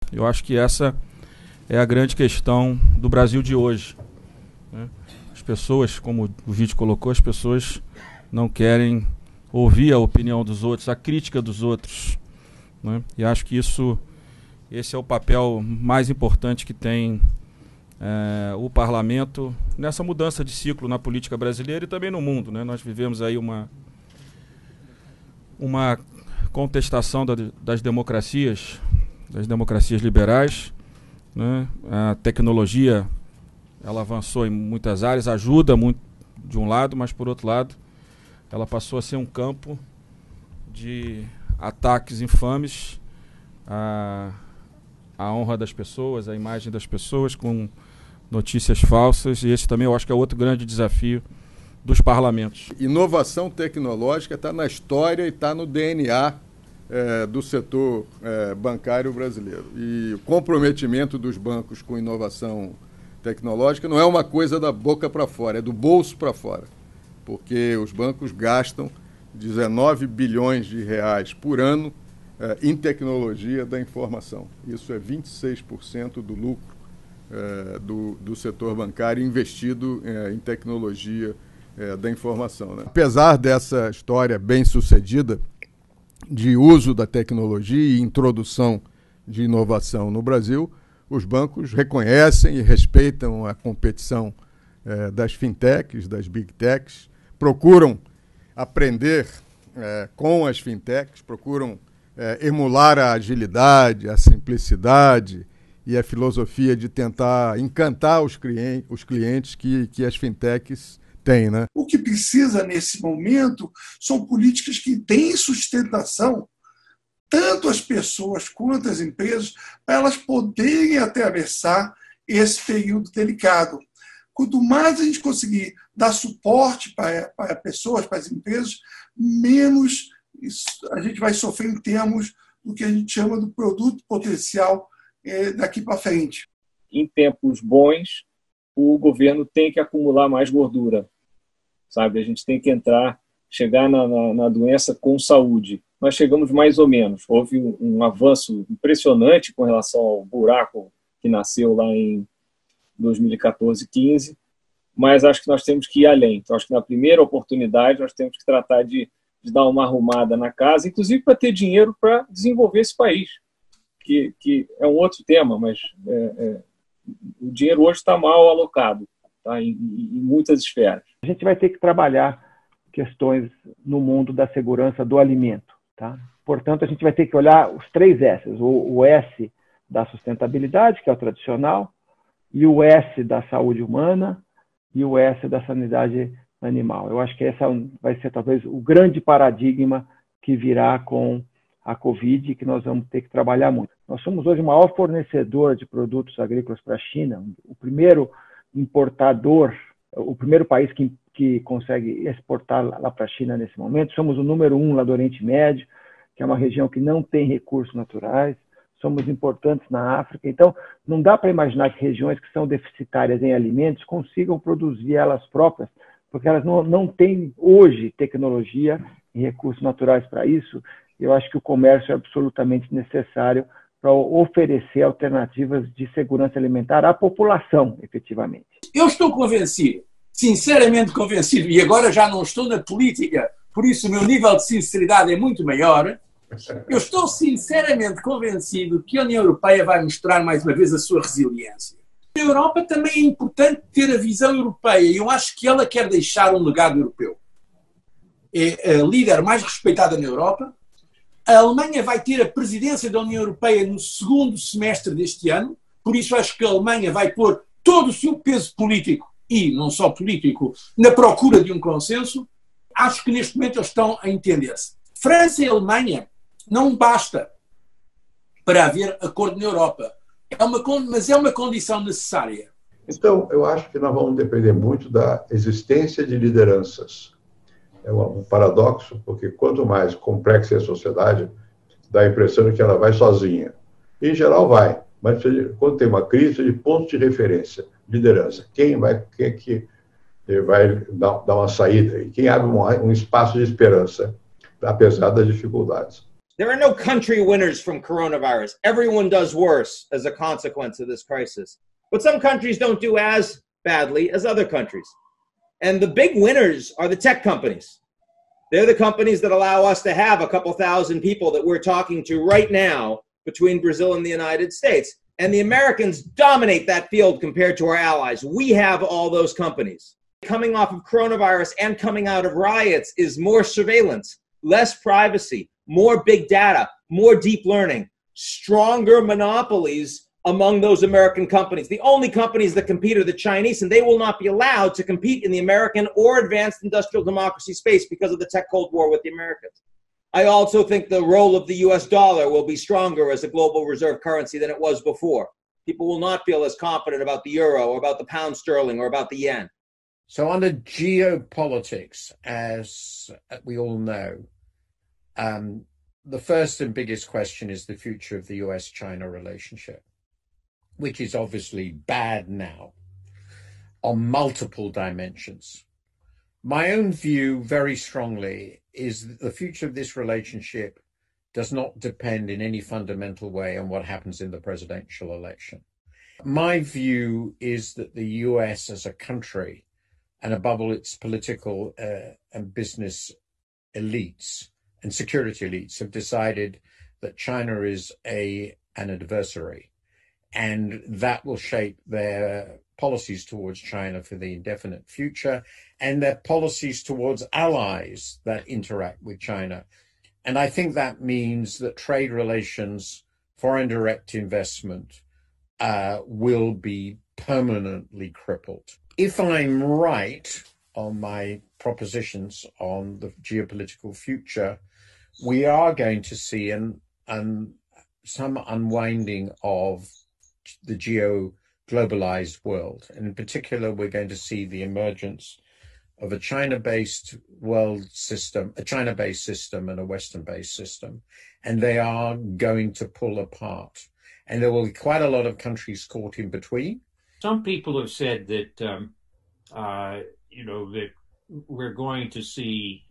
Eu acho que essa é a grande questão do Brasil de hoje, né? As pessoas, como o vídeo colocou, as pessoas não querem ouvir a opinião dos outros, a crítica dos outros, né? E acho que esse é o papel mais importante que tem o parlamento nessa mudança de ciclo na política brasileira e também no mundo, né? Nós vivemos aí uma contestação das democracias liberais, né? A tecnologia, ela avançou em muitas áreas, ajuda muito de um lado, mas por outro lado ela passou a ser um campo de ataques infames à honra das pessoas, à imagem das pessoas, com notícias falsas, e esse também eu acho que é outro grande desafio dos parlamentos. Inovação tecnológica está na história e está no DNA do setor bancário brasileiro. E o comprometimento dos bancos com inovação tecnológica não é uma coisa da boca para fora, é do bolso para fora, porque os bancos gastam 19 bilhões de reais por ano em tecnologia da informação. Isso é 26% do lucro do setor bancário investido em tecnologia da informação, né? Apesar dessa história bem-sucedida de uso da tecnologia e introdução de inovação no Brasil, os bancos reconhecem e respeitam a competição das fintechs, das big techs, procuram aprender com as fintechs, procuram emular a agilidade, a simplicidade e a filosofia de tentar encantar os clientes que as fintechs têm, né? O que precisa nesse momento são políticas que deem sustentação tanto às pessoas quanto às empresas, para elas poderem atravessar esse período delicado. Quanto mais a gente conseguir dar suporte para pessoas, para as empresas, menos a gente vai sofrer em termos do que a gente chama do produto potencial daqui para frente. Em tempos bons, o governo tem que acumular mais gordura, sabe? A gente tem que chegar na doença com saúde. Nós chegamos mais ou menos. Houve um avanço impressionante com relação ao buraco que nasceu lá em 2014, 15, mas acho que nós temos que ir além. Então, acho que na primeira oportunidade nós temos que tratar de dar uma arrumada na casa, inclusive para ter dinheiro para desenvolver esse país, que é um outro tema, mas o dinheiro hoje está mal alocado, tá, em muitas esferas. A gente vai ter que trabalhar questões no mundo da segurança do alimento, tá? Portanto, a gente vai ter que olhar os 3 S's, o S da sustentabilidade, que é o tradicional, e o S da saúde humana e o S da sanidade animal. Eu acho que essa vai ser talvez o grande paradigma que virá com a Covid, que nós vamos ter que trabalhar muito. Nós somos hoje o maior fornecedor de produtos agrícolas para a China, o primeiro importador, o primeiro país que consegue exportar lá para a China nesse momento. Somos o número 1 lá do Oriente Médio, que é uma região que não tem recursos naturais. Somos importantes na África. Então, não dá para imaginar que regiões que são deficitárias em alimentos consigam produzir elas próprias, porque elas não têm hoje tecnologia e recursos naturais para isso. Eu acho que o comércio é absolutamente necessário para oferecer alternativas de segurança alimentar à população, efetivamente. Eu estou convencido, sinceramente convencido, e agora já não estou na política, por isso o meu nível de sinceridade é muito maior. Eu estou sinceramente convencido que a União Europeia vai mostrar mais uma vez a sua resiliência. Na Europa também é importante ter a visão europeia, e eu acho que ela quer deixar um legado europeu. É a líder mais respeitada na Europa. A Alemanha vai ter a presidência da União Europeia no segundo semestre deste ano, por isso acho que a Alemanha vai pôr todo o seu peso político, e não só político, na procura de um consenso. Acho que neste momento eles estão a entender-se. França e Alemanha não basta para haver acordo na Europa, mas é uma condição necessária. Então, eu acho que nós vamos depender muito da existência de lideranças. É um paradoxo, porque quanto mais complexa é a sociedade, dá a impressão de que ela vai sozinha. Em geral, vai. Mas quando tem uma crise, de ponto de referência, liderança. Quem é que vai dar uma saída? E quem abre um espaço de esperança, apesar das dificuldades? There are no country winners from coronavirus. Everyone does worse as a consequence of this crisis. But some countries don't do as badly as other countries. And the big winners are the tech companies. They're the companies that allow us to have a couple thousand people that we're talking to right now between Brazil and the United States. And the Americans dominate that field compared to our allies. We have all those companies. Coming off of coronavirus and coming out of riots is more surveillance, less privacy, more big data, more deep learning, stronger monopolies among those American companies. The only companies that compete are the Chinese, and they will not be allowed to compete in the American or advanced industrial democracy space because of the tech Cold War with the Americans. I also think the role of the US dollar will be stronger as a global reserve currency than it was before. People will not feel as confident about the euro or about the pound sterling or about the yen. So under geopolitics, as we all know, the first and biggest question is the future of the US-China relationship, which is obviously bad now on multiple dimensions. My own view, very strongly, is that the future of this relationship does not depend in any fundamental way on what happens in the presidential election. My view is that the US as a country, and above all its political and business elites and security elites, have decided that China is an adversary, and that will shape their policies towards China for the indefinite future and their policies towards allies that interact with China. And I think that means that trade relations, foreign direct investment will be permanently crippled. If I'm right on my propositions on the geopolitical future, we are going to see some unwinding of the globalized world. And in particular, we're going to see the emergence of a China-based world system, a China-based system and a Western-based system. And they are going to pull apart. And there will be quite a lot of countries caught in between. Some people have said that, that we're going to see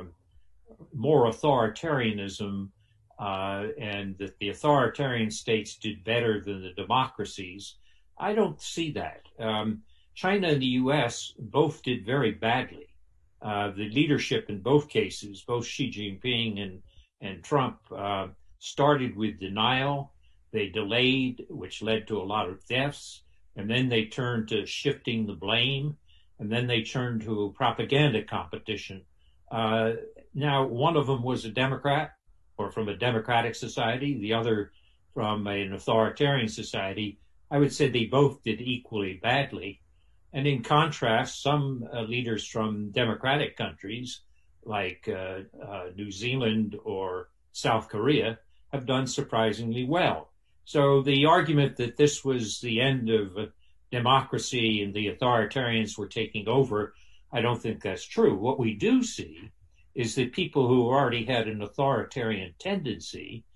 more authoritarianism and that the authoritarian states did better than the democracies. I don't see that. China and the U.S. both did very badly. The leadership in both cases, both Xi Jinping and Trump, started with denial. They delayed, which led to a lot of deaths. And then they turned to shifting the blame. And then they turned to propaganda competition. Now, one of them was a Democrat or from a democratic society, the other from an authoritarian society. I would say they both did equally badly. And in contrast, some leaders from democratic countries like New Zealand or South Korea have done surprisingly well. So the argument that this was the end of democracy and the authoritarians were taking over, I don't think that's true. What we do see is that people who already had an authoritarian tendency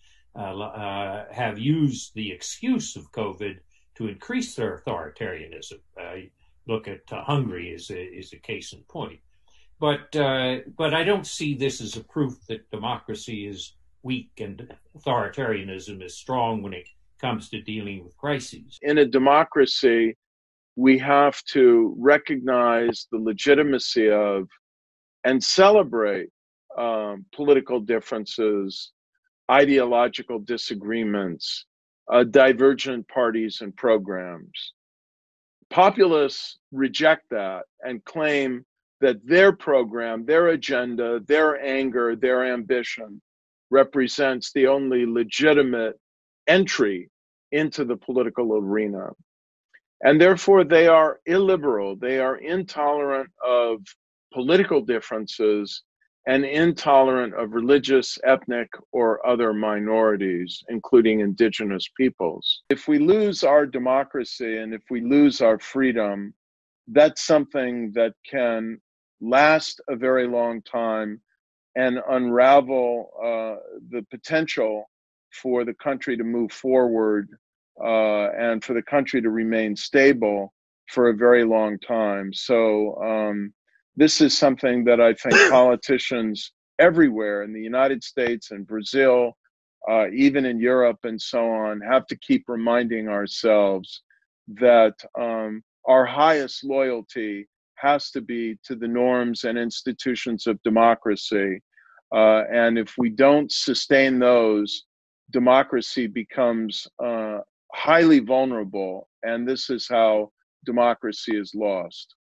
have used the excuse of COVID to increase their authoritarianism. Look at Hungary is a case in point. But I don't see this as a proof that democracy is weak and authoritarianism is strong when it comes to dealing with crises. In a democracy, we have to recognize the legitimacy of and celebrate political differences, ideological disagreements, divergent parties and programs. Populists reject that and claim that their program, their agenda, their anger, their ambition represents the only legitimate entry into the political arena. And therefore, they are illiberal. They are intolerant of political differences and intolerant of religious, ethnic, or other minorities, including indigenous peoples. If we lose our democracy and if we lose our freedom, that's something that can last a very long time and unravel the potential for the country to move forward and for the country to remain stable for a very long time. So this is something that I think politicians everywhere in the United States and Brazil even in Europe and so on, have to keep reminding ourselves that our highest loyalty has to be to the norms and institutions of democracy. And if we don't sustain those, democracy becomes highly vulnerable. And this is how democracy is lost.